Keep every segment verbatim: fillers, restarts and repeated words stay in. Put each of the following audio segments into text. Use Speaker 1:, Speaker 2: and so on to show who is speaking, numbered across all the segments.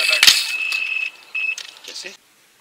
Speaker 1: la vache. Cassé.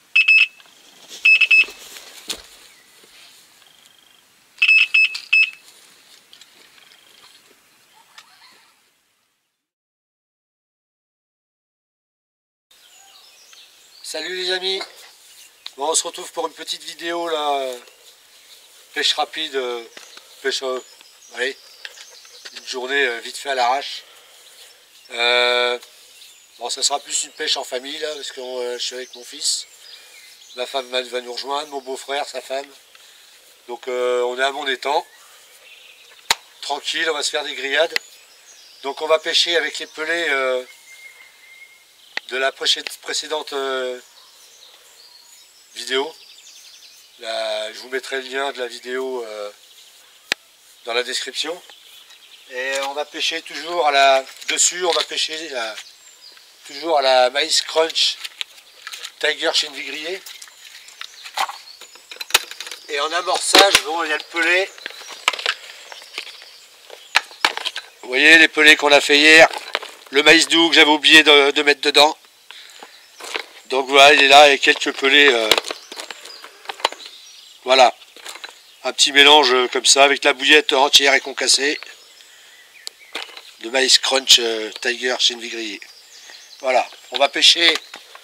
Speaker 2: Salut les amis. Bon, on se retrouve pour une petite vidéo là, euh, pêche rapide, euh, pêche, euh, allez, une journée euh, vite fait à l'arrache. Euh, bon, ça sera plus une pêche en famille là, parce que euh, je suis avec mon fils. Ma femme va, va nous rejoindre, mon beau-frère, sa femme. Donc euh, on est à mon étang, tranquille, on va se faire des grillades. Donc on va pêcher avec les pelets euh, de la précédente euh, vidéo. Là, je vous mettrai le lien de la vidéo euh, dans la description. Et on va pêcher toujours à la dessus, on va pêcher à, toujours à la maïs crunch Tiger chez Vivrier. Et en amorçage, bon, il y a le pelet. Vous voyez les pelets qu'on a fait hier, le maïs doux que j'avais oublié de, de mettre dedans. Donc voilà, il est là et quelques pelets. Euh, voilà, un petit mélange comme ça avec la bouillette entière et concassée de maïs crunch euh, Tiger chez Vivrier. Voilà, on va pêcher.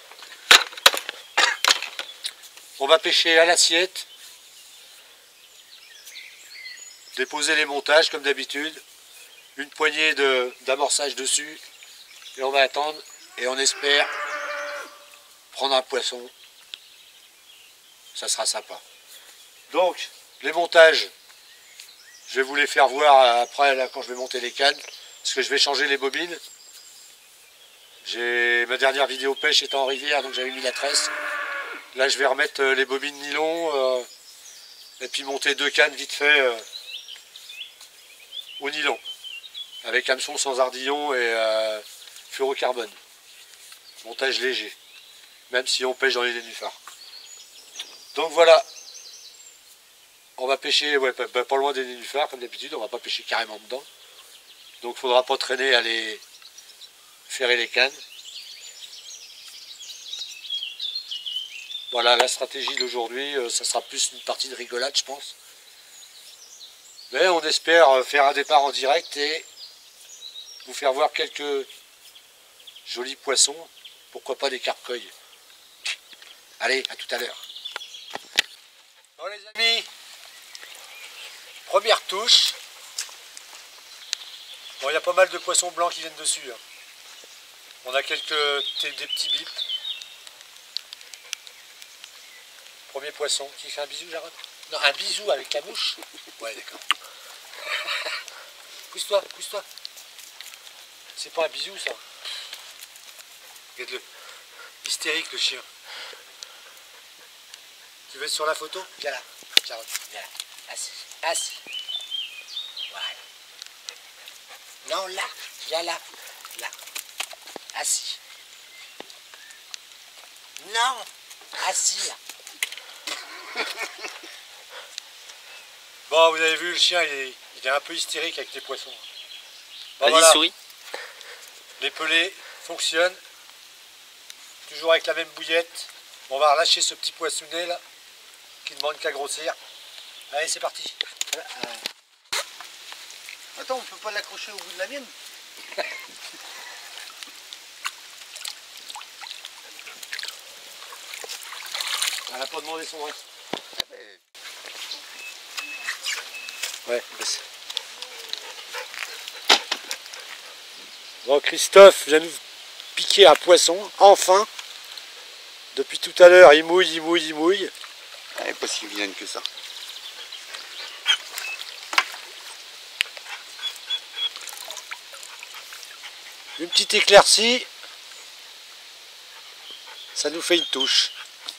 Speaker 2: On va pêcher à l'assiette. Déposer les montages comme d'habitude. Une poignée d'amorçage de, dessus. Et on va attendre. Et on espère prendre un poisson. Ça sera sympa. Donc, les montages, je vais vous les faire voir après là, quand je vais monter les cannes. Parce que je vais changer les bobines. Ma dernière vidéo pêche était en rivière, donc j'avais mis la tresse. Là, je vais remettre les bobines nylon. Euh, et puis monter deux cannes vite fait euh, au nylon. Avec hameçon sans ardillon et euh, fluorocarbone. Montage léger. Même si on pêche dans les nénuphars. Donc voilà. On va pêcher ouais, pas, pas loin des nénuphars comme d'habitude. On va pas pêcher carrément dedans. Donc il ne faudra pas traîner à aller ferrer les cannes. Voilà la stratégie d'aujourd'hui. Ça sera plus une partie de rigolade je pense. Mais on espère faire un départ en direct et vous faire voir quelques jolis poissons, pourquoi pas des carpe-coilles. Allez, à tout à l'heure. Bon les amis, première touche. Bon, il y a pas mal de poissons blancs qui viennent dessus. Hein. On a quelques des petits bips. Premier poisson. Qui fait un bisou, Jarod? Non, un bisou avec la mouche. Ouais, d'accord. Pousse-toi, pousse-toi. C'est pas un bisou ça. Regarde-le. Hystérique le chien. Tu veux être sur la photo? Viens là. Jarod, viens là. Assis. Assis. Voilà. Non, là. Viens là. Là. Assis. Non. Assis là. Bon, vous avez vu, le chien, il est, il est un peu hystérique avec les poissons. Bon,
Speaker 1: Vas-y,
Speaker 2: voilà.
Speaker 1: souris.
Speaker 2: Les pelets fonctionnent. Toujours avec la même bouillette. On va relâcher ce petit poissonnet là, qui ne demande qu'à grossir. Allez, c'est parti.
Speaker 3: Euh... Attends, on peut pas l'accrocher au bout de la mienne?
Speaker 2: Elle n'a pas demandé son reste. Ouais, baisse. Bon, Christophe vient nous piquer un poisson, enfin. Depuis tout à l'heure, il mouille, il mouille, il mouille.
Speaker 3: Elle n'est pas si vilaine que ça.
Speaker 2: Une petite éclaircie. Ça nous fait une touche.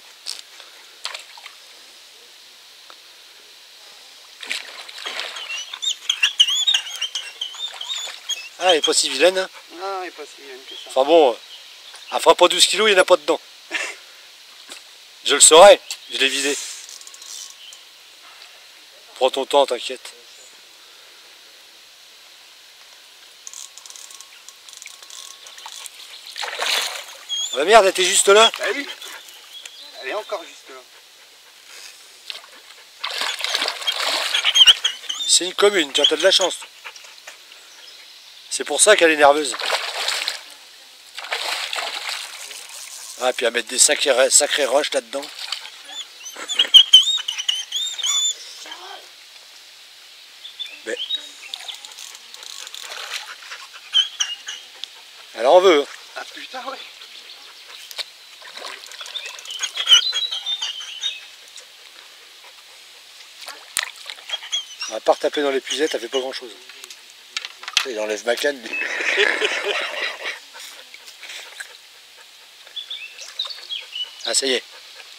Speaker 2: Ah, elle n'est pas si vilaine. Hein.
Speaker 3: Non, elle n'est pas si vilaine que ça.
Speaker 2: Enfin bon, elle fera pas douze kilos, il n'y en a pas dedans. Je le saurais, je l'ai vidé. Prends ton temps, t'inquiète. La merde, elle était juste là.
Speaker 3: Bah oui. Elle est encore juste là.
Speaker 2: C'est une commune, tu as de la chance. C'est pour ça qu'elle est nerveuse. Ah, puis à mettre des sacrées, sacrées roches là-dedans. Mais... elle en veut.
Speaker 3: Ah putain, ouais.
Speaker 2: À part taper dans l'épuisette, elle fait pas grand chose. Il enlève ma canne, lui. Ah, ça y est.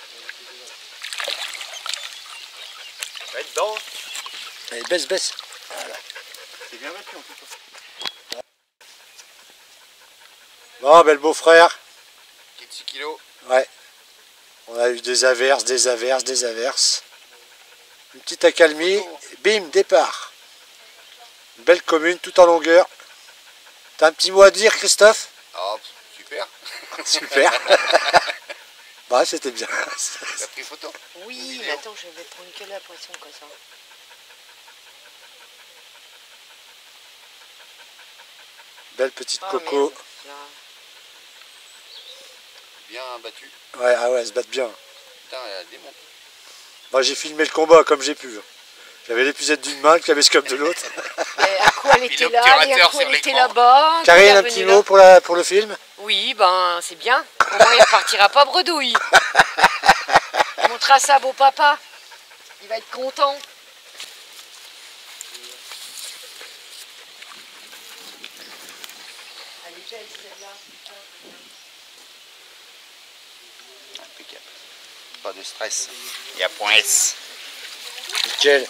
Speaker 3: Va être dedans.
Speaker 2: Allez, baisse, baisse. Voilà.
Speaker 3: C'est bien battu en tout cas.
Speaker 2: Bon, ben le beau-frère.
Speaker 3: Qui est six kilos.
Speaker 2: Ouais. On a eu des averses, des averses, des averses. Une petite accalmie. Et bim, départ. Une belle commune, tout en longueur. T'as un petit mot à dire, Christophe?
Speaker 3: Ah, super.
Speaker 2: Super. Bah, c'était bien.
Speaker 3: T'as pris photo?
Speaker 4: Oui, mais attends, je vais prendre que la poisson comme ça.
Speaker 2: Belle petite
Speaker 4: Ah,
Speaker 2: coco.
Speaker 4: merde. Là.
Speaker 3: Bien battu.
Speaker 2: Ouais, ah ouais, elle se battent bien.
Speaker 3: Putain, elle a démonté.
Speaker 2: Moi, j'ai filmé le combat comme j'ai pu. J'avais l'épuisette d'une main, le caméscope de l'autre.
Speaker 4: Mais à quoi elle
Speaker 3: Puis
Speaker 4: était là, et à
Speaker 3: l'obturateur
Speaker 4: quoi
Speaker 3: sur
Speaker 4: elle était
Speaker 3: l'écran.
Speaker 4: là-bas.
Speaker 2: Karine,
Speaker 4: qui est
Speaker 2: un
Speaker 4: revenu
Speaker 2: petit
Speaker 4: là.
Speaker 2: mot pour, la, pour le film?
Speaker 4: Oui, ben c'est bien. Au moins il repartira pas bredouille. On montrera ça à beau papa. Il va être content. Elle est belle celle-là.
Speaker 3: Impeccable. Pas de stress. Et à point S.
Speaker 2: Nickel.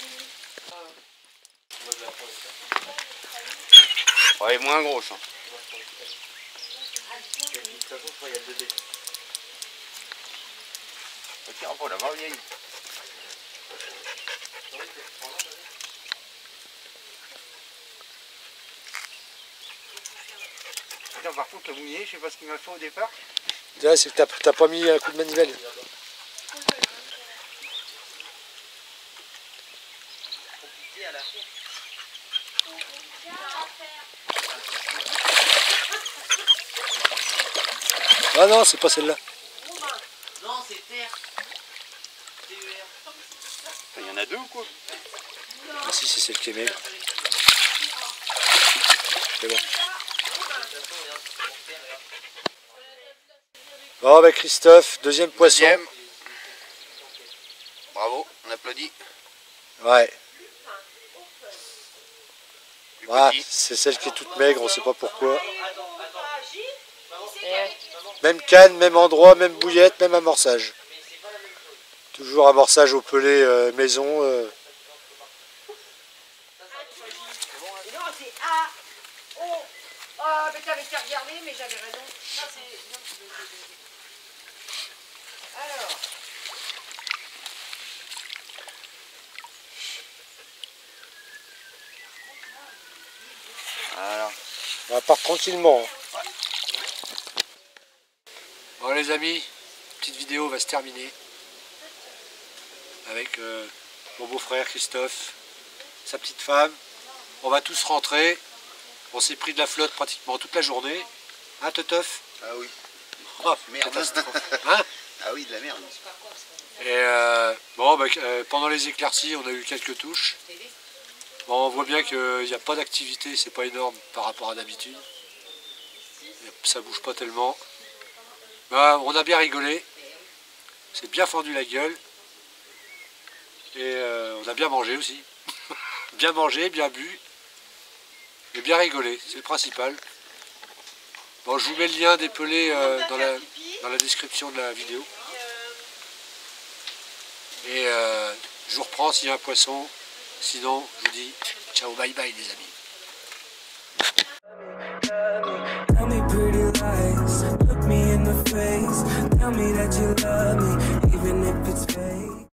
Speaker 3: Ouais, moins grosse. Hein. Ok, on va l'avoir vieille. Putain, par contre, le mouillé, je sais pas ce qu'il m'a fait au départ.
Speaker 2: Là, c'est que t'as t'as pas mis un coup de manivelle. Ah non, c'est pas celle-là.
Speaker 4: Non, c'est terre.
Speaker 3: Il y en a deux ou quoi?
Speaker 2: Ah si, c'est celle qui est maigre. C'est bon. Bon, bah Christophe, deuxième poisson.
Speaker 3: Deuxième. Bravo, on applaudit.
Speaker 2: Ouais.
Speaker 3: Plus
Speaker 2: Ah,
Speaker 3: petit.
Speaker 2: c'est celle qui est toute maigre, on sait pas pourquoi.
Speaker 4: Et
Speaker 2: Même canne, même endroit, même bouillette, même amorçage. Toujours amorçage au pelé euh, maison. Euh.
Speaker 4: non, c'est A, O. Ah, mais t'avais qu'à regarder, mais j'avais raison. Ça, c'est... Alors.
Speaker 3: Voilà.
Speaker 2: On part tranquillement. Bon les amis, petite vidéo va se terminer avec euh, mon beau-frère Christophe, sa petite femme. On va tous rentrer. On s'est pris de la flotte pratiquement toute la journée. Hein, Totof?
Speaker 3: Ah oui.
Speaker 2: Oh,
Speaker 3: Merde.
Speaker 2: catastrophe. Hein?
Speaker 3: Ah oui, de la merde.
Speaker 2: Et euh, bon, bah, euh, pendant les éclaircies, on a eu quelques touches. Bon, on voit bien qu'il n'y a pas d'activité, c'est pas énorme par rapport à d'habitude. Ça bouge pas tellement. Bah, on a bien rigolé. C'est bien fendu la gueule. Et euh, on a bien mangé aussi. Bien mangé, bien bu. Et bien rigolé, c'est le principal. Bon, je vous mets le lien des pelés euh, dans, la, dans la description de la vidéo. Et euh, je vous reprends s'il y a un poisson. Sinon, je vous dis ciao, bye bye les amis.
Speaker 5: Tell me pretty lies, look me in the face, tell me that you love me, even if it's fake.